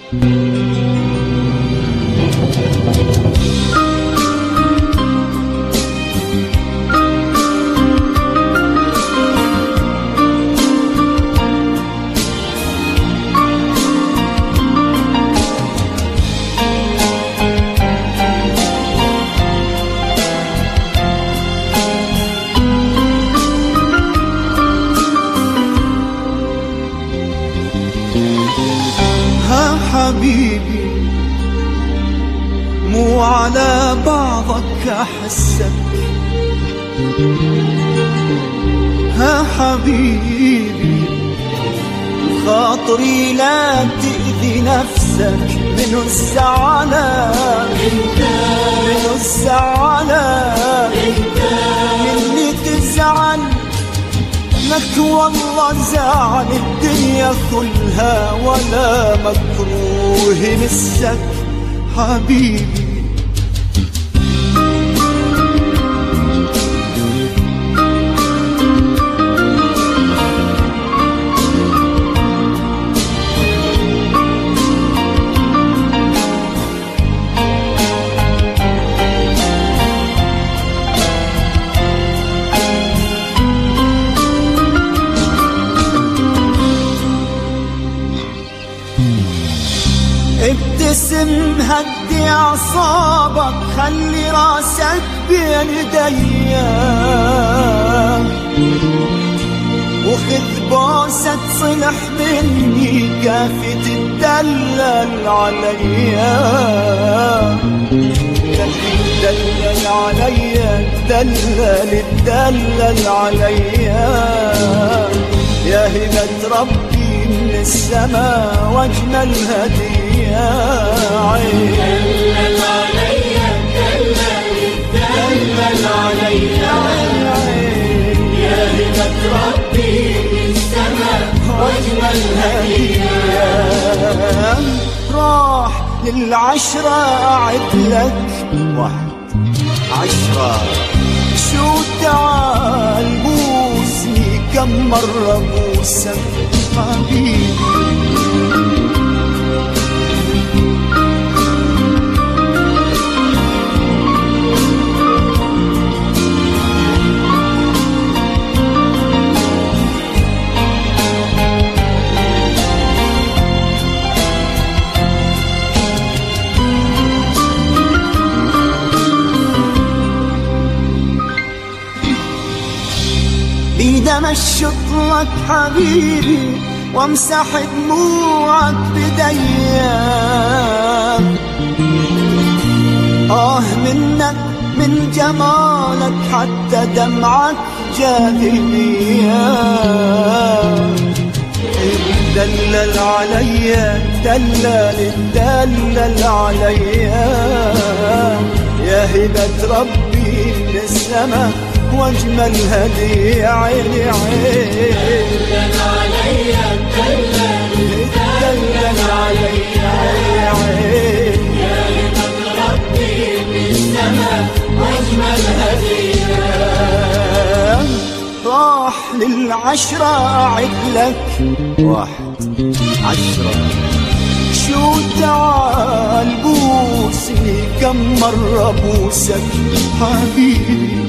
حبيبي مو على بعضك أحسك، ها حبيبي خاطري لا تأذي نفسك، منو الزعلان منو الزعلان مني تزعل لك، والله زعل الدنيا كلها ولا مكروه مسك حبيبي. ابتسم هدي اعصابك، خلي راسك بين ايديا، وخذ بوسة صلح مني كافي تدلل عليا، تدلل عليا تدلل تدلل عليا، يا هبة ربي من السما واجمل هدية عين. دلل عليا دلل عليا عين، يا هبة ربي من السما واجمل هدية. راح للعشرة أعد لك 1 10، شو تعال بوسني كم مرة بوسك حبيبي. بيد امشط لك حبيبي وامسح دموعك بديا، منك من جمالك حتى دمعك جاذبية. دلل عليا دلل دلل عليا، يا هبة ربي من السما واجمل هدية عيني عين. دلل عليا دلل عليا عين، يا هبة ربي من السما واجمل هدية. راح للعشرة أعد لك 1 10، شو تعال بوسني كم مرة بوسك حبيبي.